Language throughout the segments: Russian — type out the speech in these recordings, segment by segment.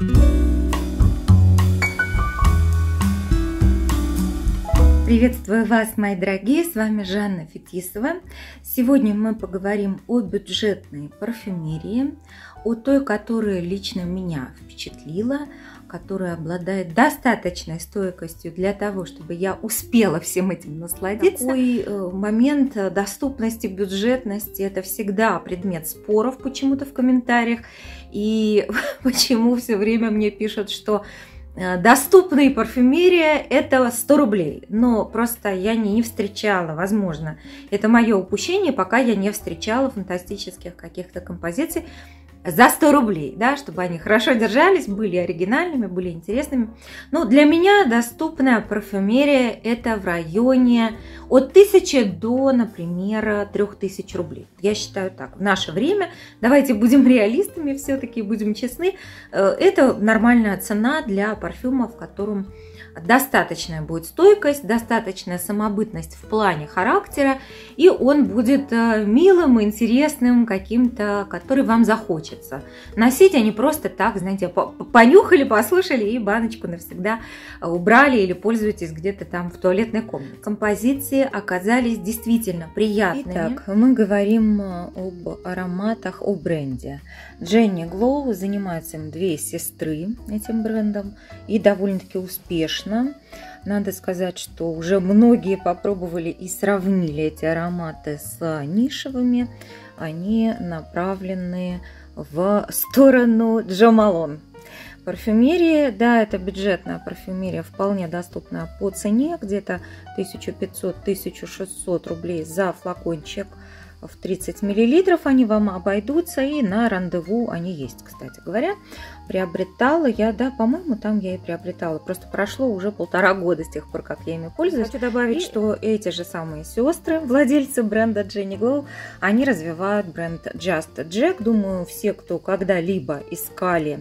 Приветствую вас, мои дорогие, с вами Жанна Фетисова. Сегодня мы поговорим о бюджетной парфюмерии, о той, которая лично меня впечатлила, которая обладает достаточной стойкостью для того, чтобы я успела всем этим насладиться. Такой момент доступности, бюджетности – это всегда предмет споров почему-то в комментариях. И почему все время мне пишут, что доступная парфюмерия – это 100 рублей. Но просто я не встречала, возможно, это мое упущение, пока я не встречала фантастических каких-то композиций за 100 рублей, да, чтобы они хорошо держались, были оригинальными, были интересными. Но для меня доступная парфюмерия – это в районе от 1000 до, например, 3000 рублей. Я считаю так. В наше время, давайте будем реалистами все-таки, будем честны, это нормальная цена для парфюма, в котором достаточная будет стойкость, достаточная самобытность в плане характера, и он будет милым, интересным, каким-то, который вам захочется носить, а не просто так, знаете, понюхали, послушали и баночку навсегда убрали или пользуетесь где-то там в туалетной комнате. Композиции оказались действительно приятными. Итак, мы говорим об ароматах, о бренде. Jenny Glow, занимаются им две сестры этим брендом и довольно-таки успешно. Надо сказать, что уже многие попробовали и сравнили эти ароматы с нишевыми. Они направлены в сторону Jo Malone. Парфюмерия, да, это бюджетная парфюмерия, вполне доступная по цене, где-то 1500-1600 рублей за флакончик. В 30 мл они вам обойдутся, и на рандеву они есть, кстати говоря. Приобретала я, да, по-моему, там я и приобретала. Просто прошло уже 1,5 года с тех пор, как я ими пользуюсь. Хочу добавить, что эти же самые сестры, владельцы бренда Jenny Glow, они развивают бренд Just Jack. Думаю, все, кто когда-либо искали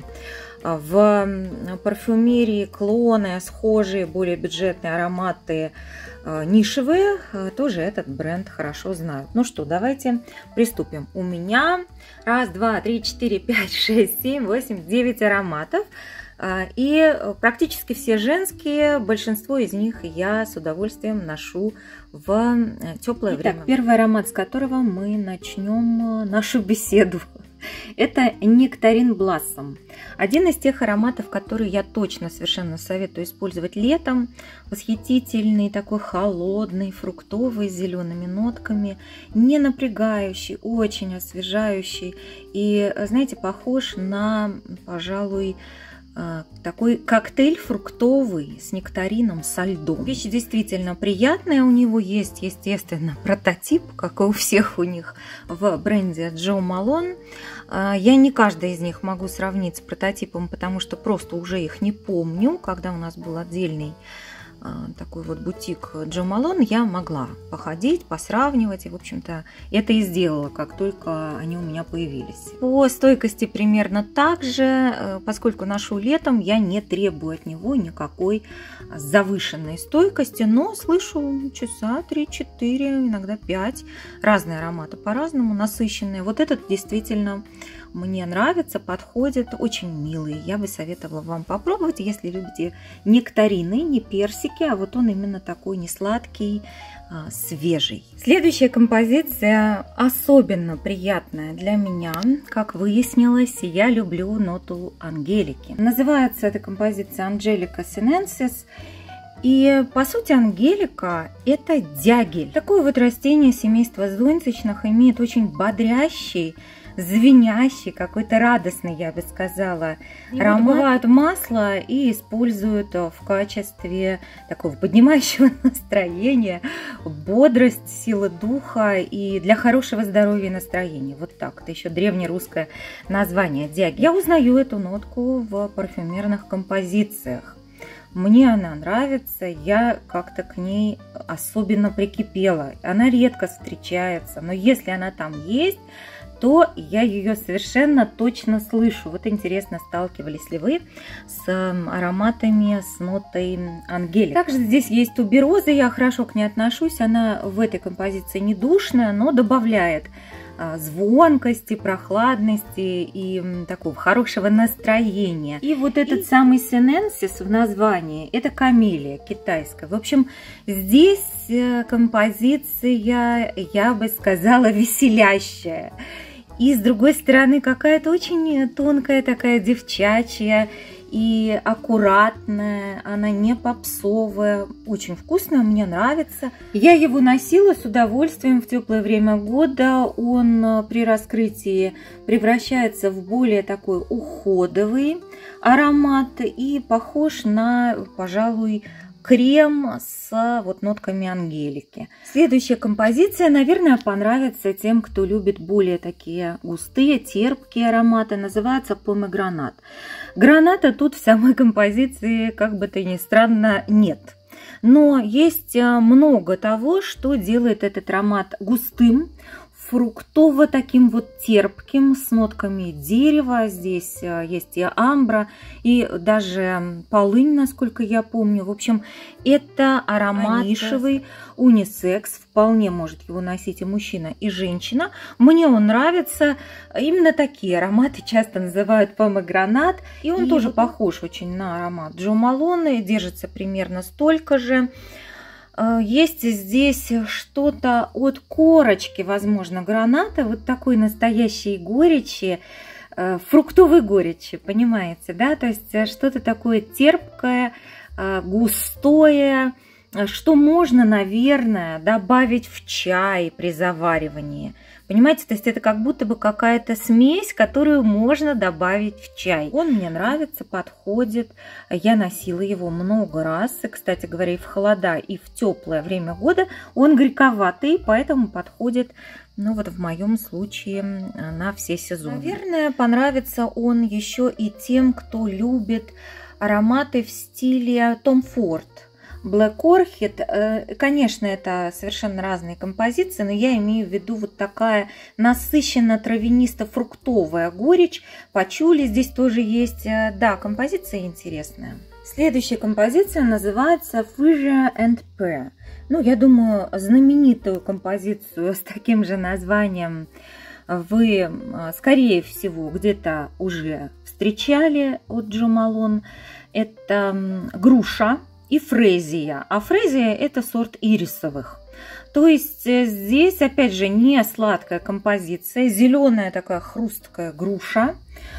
в парфюмерии клоны, схожие, более бюджетные ароматы, нишевые, тоже этот бренд хорошо знают. Ну что, давайте приступим. У меня 1, 2, 3, 4, 5, 6, 7, 8, 9 ароматов. И практически все женские, большинство из них я с удовольствием ношу в теплое время. Первый аромат, с которого мы начнем нашу беседу. Это Nectarine Blossom. Один из тех ароматов, которые я точно совершенно советую использовать летом. Восхитительный, такой холодный, фруктовый, с зелеными нотками, не напрягающий, очень освежающий. И, знаете, похож на, пожалуй, такой коктейль фруктовый с нектарином со льдом. Вещь действительно приятная. У него есть, естественно, прототип, как и у всех у них в бренде Jo Malone. Я не каждый из них могу сравнить с прототипом, потому что просто уже их не помню. Когда у нас был отдельный такой вот бутик Jo Malone, я могла походить, посравнивать, и, в общем-то, это и сделала, как только они у меня появились. По стойкости примерно так же, поскольку ношу летом, я не требую от него никакой завышенной стойкости, но слышу часа 3-4, иногда 5, разные ароматы по-разному, насыщенные. Вот этот действительно мне нравится, подходит, очень милый. Я бы советовала вам попробовать, если любите нектарины, не персики, а вот он именно такой не сладкий, свежий. Следующая композиция особенно приятная для меня. Как выяснилось, я люблю ноту ангелики. Называется эта композиция Angelica Sinensis. И по сути ангелика – это дягель. Такое вот растение семейства зонтичных имеет очень бодрящий, звенящий, какой-то радостный, я бы сказала, аромат. Добывают масло и используют в качестве такого поднимающего настроения, бодрость, сила духа и для хорошего здоровья и настроения. Вот так. Это еще древнерусское название дягель. Я узнаю эту нотку в парфюмерных композициях. Мне она нравится, я как-то к ней особенно прикипела. Она редко встречается, но если она там есть, то я ее совершенно точно слышу. Вот интересно, сталкивались ли вы с ароматами с нотой ангелики. Также здесь есть тубероза, я хорошо к ней отношусь. Она в этой композиции не душная, но добавляет звонкости, прохладности и такого хорошего настроения. И вот этот самый синенсис в названии – это камелия китайская. В общем, здесь композиция, я бы сказала, веселящая. И с другой стороны, какая-то очень тонкая такая девчачья и аккуратная, она не попсовая, очень вкусная, мне нравится. Я его носила с удовольствием в теплое время года. Он при раскрытии превращается в более такой уходовый аромат и похож на, пожалуй, крем с вот нотками ангелики. Следующая композиция, наверное, понравится тем, кто любит более такие густые, терпкие ароматы. Называется помегранат. Граната тут в самой композиции, как бы то ни странно, нет. Но есть много того, что делает этот аромат густым, фруктово таким вот терпким, с нотками дерева. Здесь есть и амбра, и даже полынь, насколько я помню. В общем, это аромат нишевый, унисекс. Вполне может его носить и мужчина, и женщина. Мне он нравится. Именно такие ароматы часто называют помегранат. И он тоже похож очень на аромат Джо Малоне. Держится примерно столько же. Есть здесь что-то от корочки, возможно, граната, вот такой настоящей горечи, фруктовой горечи, понимаете, да? То есть что-то такое терпкое, густое, что можно, наверное, добавить в чай при заваривании. Понимаете, то есть это как будто бы какая-то смесь, которую можно добавить в чай. Он мне нравится, подходит. Я носила его много раз. И, кстати говоря, и в холода, и в теплое время года он горьковатый, поэтому подходит, ну вот в моем случае, на все сезоны. Наверное, понравится он еще и тем, кто любит ароматы в стиле Tom Ford. Black Orchid, конечно, это совершенно разные композиции, но я имею в виду вот такая насыщенно травянисто-фруктовая горечь. Пачули здесь тоже есть. Да, композиция интересная. Следующая композиция называется Fuchsia and Pear. Ну, я думаю, знаменитую композицию с таким же названием вы, скорее всего, где-то уже встречали от Джо Малон. Это груша и фрезия. А фрезия – это сорт ирисовых. То есть здесь, опять же, не сладкая композиция, зеленая такая хрусткая груша.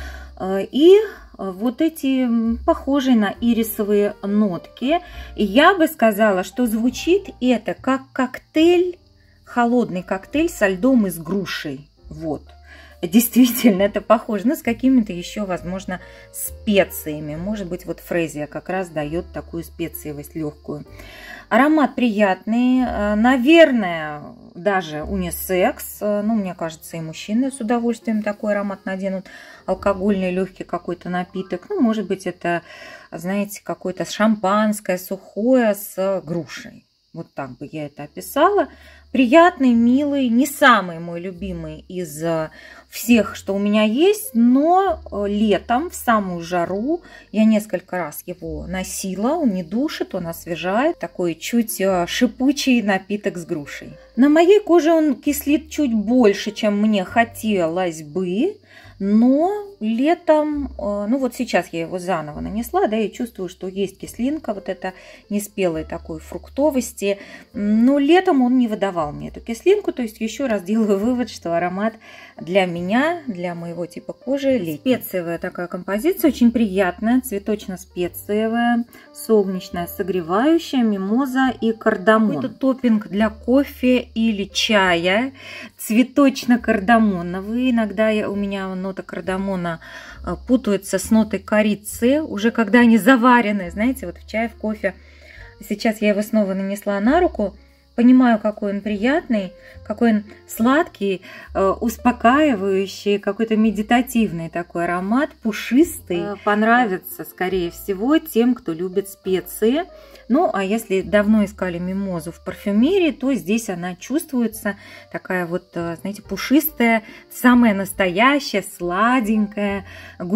И вот эти похожие на ирисовые нотки. И я бы сказала, что звучит это как коктейль, холодный коктейль со льдом и с грушей. Вот. Действительно, это похоже, но с какими-то еще, возможно, специями. Может быть, вот фрезия как раз дает такую специевость легкую. Аромат приятный, наверное, даже унисекс. Ну, мне кажется, и мужчины с удовольствием такой аромат наденут. Алкогольный легкий какой-то напиток. Ну, может быть, это, знаете, какое-то шампанское сухое с грушей. Вот так бы я это описала. Приятный, милый, не самый мой любимый из всех, что у меня есть, но летом, в самую жару, я несколько раз его носила. Он не душит, он освежает. Такой чуть шипучий напиток с грушей. На моей коже он кислит чуть больше, чем мне хотелось бы. Но летом, ну вот сейчас я его заново нанесла, да, и чувствую, что есть кислинка, вот это неспелой такой фруктовости. Но летом он не выдавал мне эту кислинку, то есть еще раз делаю вывод, что аромат для меня, для моего типа кожи летний. Специевая такая композиция, очень приятная, цветочно-специевая, солнечная, согревающая, мимоза и кардамон. Это топпинг для кофе или чая, цветочно-кардамоновый. Иногда у меня нота кардамона путается с нотой корицы, уже когда они заварены, знаете, вот в чае, в кофе. Сейчас я его снова нанесла на руку, понимаю, какой он приятный, какой он сладкий, успокаивающий, какой-то медитативный такой аромат, пушистый. Понравится, скорее всего, тем, кто любит специи. Ну, а если давно искали мимозу в парфюмерии, то здесь она чувствуется такая вот, знаете, пушистая, самая настоящая, сладенькая,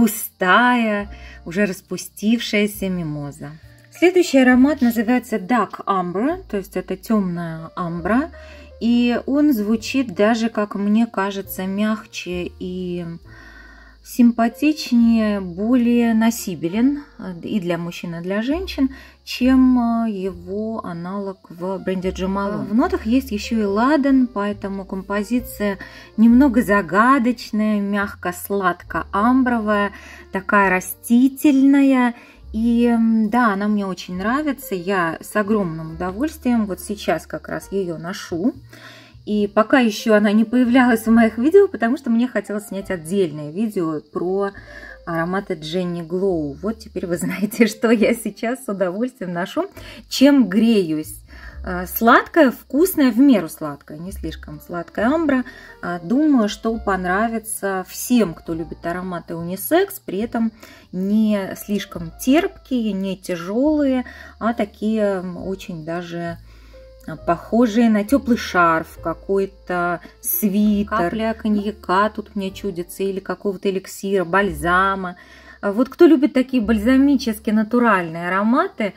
густая, уже распустившаяся мимоза. Следующий аромат называется Dark Amber, то есть это темная амбра. И он звучит даже, как мне кажется, мягче и симпатичнее, более носибелен и для мужчин, и для женщин, чем его аналог в бренде Jo Malone. В нотах есть еще и ладан, поэтому композиция немного загадочная, мягко-сладко-амбровая, такая растительная. И да, она мне очень нравится, я с огромным удовольствием вот сейчас как раз ее ношу. И пока еще она не появлялась в моих видео, потому что мне хотелось снять отдельное видео про ароматы Jenny Glow. Вот теперь вы знаете, что я сейчас с удовольствием ношу, чем греюсь. Сладкая, вкусная, в меру сладкая, не слишком сладкая амбра. Думаю, что понравится всем, кто любит ароматы унисекс, при этом не слишком терпкие, не тяжелые, а такие очень даже похожие на теплый шарф, какой-то свитер, капля коньяка тут мне чудится, или какого-то эликсира, бальзама. Вот кто любит такие бальзамические натуральные ароматы,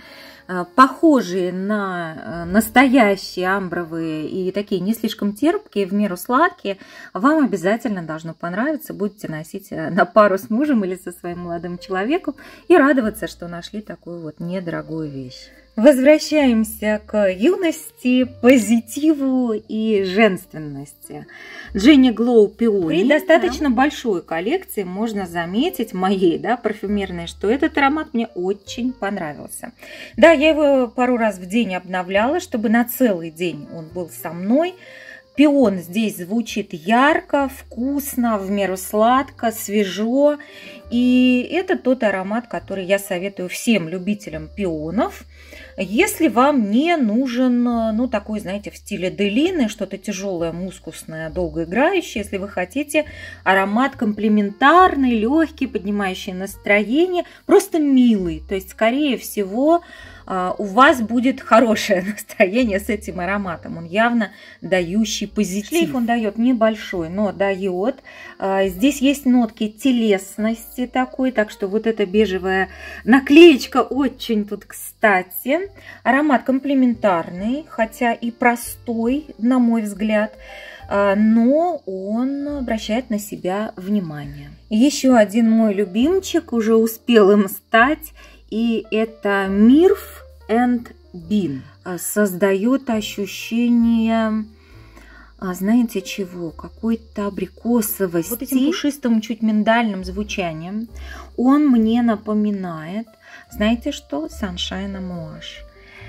похожие на настоящие амбровые и такие не слишком терпкие, в меру сладкие, вам обязательно должно понравиться. Будете носить на пару с мужем или со своим молодым человеком и радоваться, что нашли такую вот недорогую вещь. Возвращаемся к юности, позитиву и женственности. Jenny Glow Peony. При достаточно большой коллекции можно заметить, моей, да, парфюмерной, что этот аромат мне очень понравился. Да, я его пару раз в день обновляла, чтобы на целый день он был со мной. Пион здесь звучит ярко, вкусно, в меру сладко, свежо. И это тот аромат, который я советую всем любителям пионов. Если вам не нужен, ну, такой, знаете, в стиле делины, что-то тяжелое, мускусное, долгоиграющее, если вы хотите аромат комплементарный, легкий, поднимающий настроение, просто милый, то есть, скорее всего, у вас будет хорошее настроение с этим ароматом. Он явно дающий позитив. Шлейф он дает небольшой, но дает. Здесь есть нотки телесности такой, так что вот эта бежевая наклеечка очень тут кстати. Аромат комплементарный, хотя и простой, на мой взгляд, но он обращает на себя внимание. Еще один мой любимчик, уже успел им стать, и это Mirf and Bean. Создает ощущение, знаете чего, какой-то абрикосовости. Вот этим пушистым, чуть миндальным звучанием он мне напоминает, знаете что, Sunshine Amouage.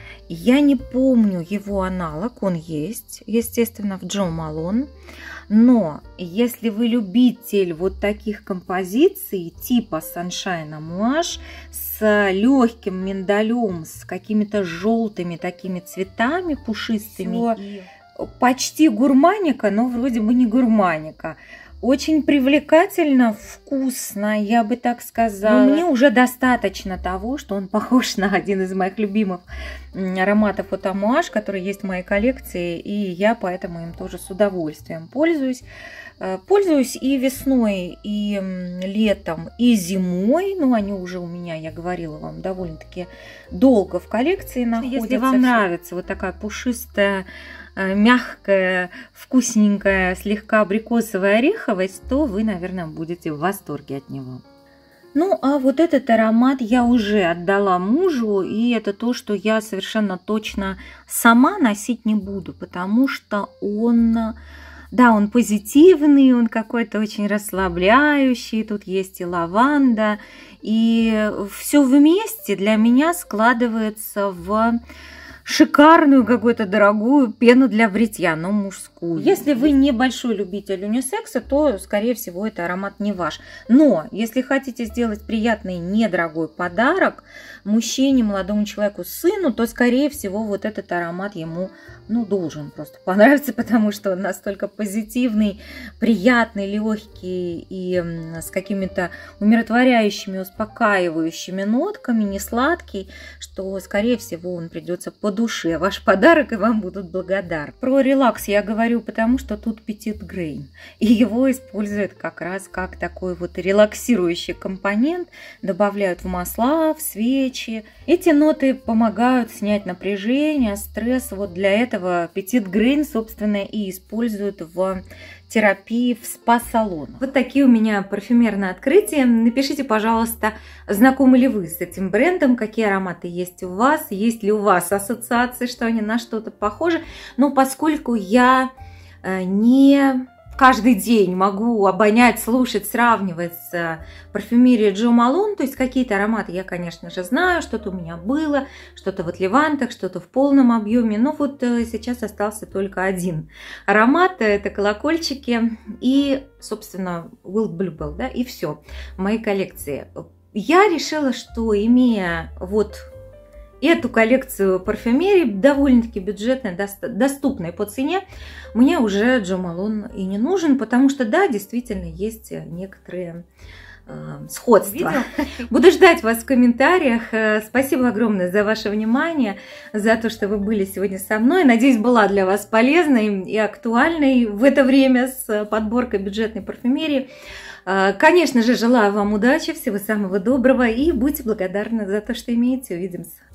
Я не помню его аналог, он есть, естественно, в Jo Malone. Но если вы любитель вот таких композиций типа Sunshine Amouage с легким миндалем, с какими-то желтыми такими цветами пушистыми, почти гурманика, но вроде бы не гурманика. Очень привлекательно, вкусно, я бы так сказала. Но мне уже достаточно того, что он похож на один из моих любимых ароматов от Amouage, который есть в моей коллекции, и я поэтому им тоже с удовольствием пользуюсь. Пользуюсь и весной, и летом, и зимой. Ну, они уже у меня, я говорила вам, довольно-таки долго в коллекции находятся. Если вам нравится вот такая пушистая, мягкая, вкусненькая, слегка абрикосовая ореховость, то вы, наверное, будете в восторге от него. Ну, а вот этот аромат я уже отдала мужу, и это то, что я совершенно точно сама носить не буду, потому что он... Да, он позитивный, он какой-то очень расслабляющий, тут есть и лаванда, и все вместе для меня складывается в шикарную какую-то дорогую пену для бритья, но мужскую. Если вы небольшой любитель унисекса, то, скорее всего, это аромат не ваш. Но если хотите сделать приятный недорогой подарок мужчине, молодому человеку, сыну, то, скорее всего, вот этот аромат ему, ну, должен просто понравиться, потому что он настолько позитивный, приятный, легкий и с какими-то умиротворяющими, успокаивающими нотками, не сладкий, что, скорее всего, он придется по душе ваш подарок, и вам будут благодарны. Про релакс я говорю, потому что тут Petit Grain, и его используют как раз как такой вот релаксирующий компонент, добавляют в масла, в свечи. Эти ноты помогают снять напряжение, стресс. Вот для этого Petit Grain, собственно, и используют в терапии в спа-салонах. Вот такие у меня парфюмерные открытия. Напишите, пожалуйста, знакомы ли вы с этим брендом, какие ароматы есть у вас, есть ли у вас ассоциации, что они на что-то похожи. Но поскольку я не каждый день могу обонять, слушать, сравнивать с парфюмерией Джо Малон, то есть какие-то ароматы я, конечно же, знаю, что-то у меня было, что-то в Отливантах, что-то в полном объеме, но вот сейчас остался только один аромат, это колокольчики и, собственно, Wild Bluebell, да, и все в моей коллекции. Я решила, что имея вот эту коллекцию парфюмерии, довольно-таки бюджетной, доступной по цене, мне уже Джо Малон и не нужен, потому что, да, действительно, есть некоторые сходства. Буду ждать вас в комментариях. Спасибо огромное за ваше внимание, за то, что вы были сегодня со мной. Надеюсь, была для вас полезной и актуальной в это время с подборкой бюджетной парфюмерии. Конечно же, желаю вам удачи, всего самого доброго и будьте благодарны за то, что имеете. Увидимся.